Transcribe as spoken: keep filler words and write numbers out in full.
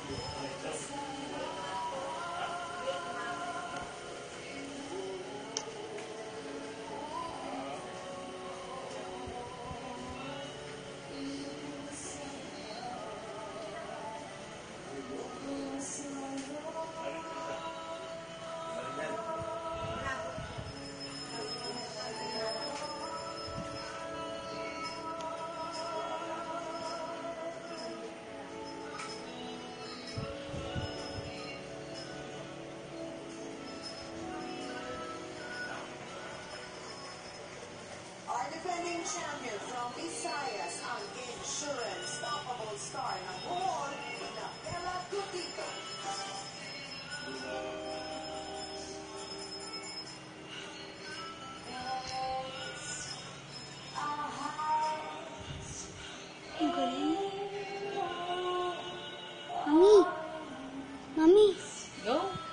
Defending champion from Visayas, ang insurance stoppable star ng Bohol, na Ella Gutito. Ang galing. Mami! Mami! Go!